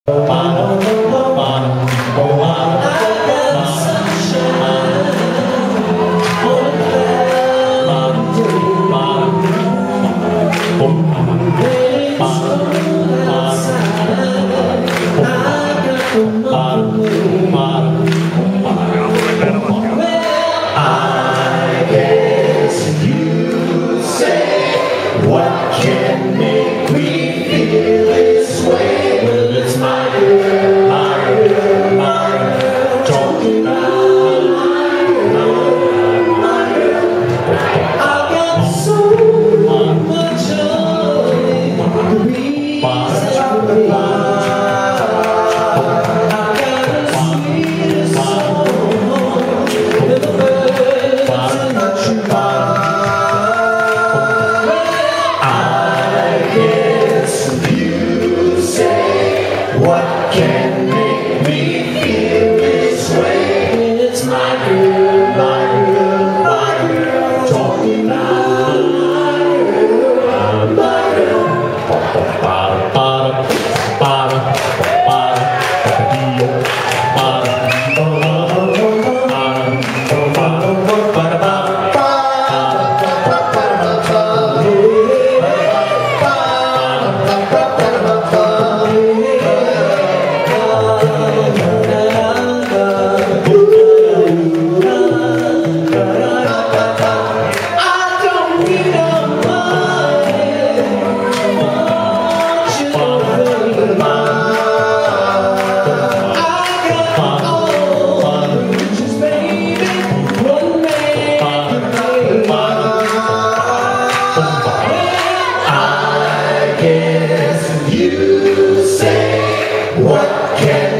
I guess you say, what can make me feel this way? Well, it's my girl, talking about my girl. I got so much joy to be such a lie. What can make me feel this way? It's my girl, talking about my girl. You say, what can